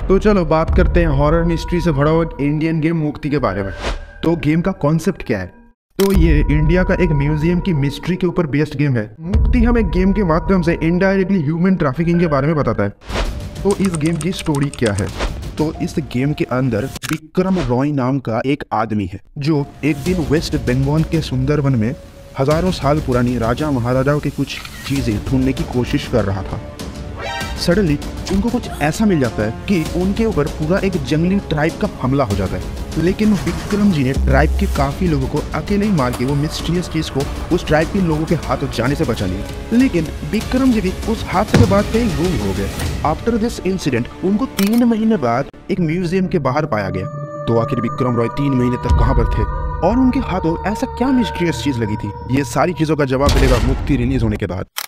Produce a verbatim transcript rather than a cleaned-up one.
तो चलो बात करते हैं हॉरर मिस्ट्री से भरा हुआ एक इंडियन गेम मुक्ति के बारे में। तो गेम का कॉन्सेप्ट क्या है? तो ये इंडिया का एक म्यूजियम की मिस्ट्री के ऊपर बेस्ड गेम है। मुक्ति हमें गेम के माध्यम से इनडायरेक्टली ह्यूमन ट्रैफिकिंग के बारे में बताता है। तो इस गेम की स्टोरी क्या है? तो इस गेम के अंदर विक्रम रॉय नाम का एक आदमी है जो एक दिन वेस्ट बंगाल के सुंदरवन में हजारों साल पुरानी राजा महाराजाओं की कुछ चीजें ढूंढने की कोशिश कर रहा था। सडनली उनको कुछ ऐसा मिल जाता है कि उनके ऊपर पूरा एक जंगली ट्राइब का हमला हो जाता है। लेकिन विक्रम जी ने ट्राइब के काफी लोगों को अकेले ही मार के वो मिस्टीरियस चीज को उस ट्राइब के लोगों के हाथों जाने से बचा लिया। लेकिन विक्रम जी भी उस हादसे के बाद कहीं गुम हो गए। आफ्टर दिस इंसिडेंट उनको तीन महीने बाद एक म्यूजियम के बाहर पाया गया। तो आखिर विक्रम रॉय तीन महीने तक कहाँ पर थे और उनके हाथों ऐसा क्या मिस्टीरियस चीज लगी थी? ये सारी चीजों का जवाब मिलेगा मुक्ति रिलीज होने के बाद।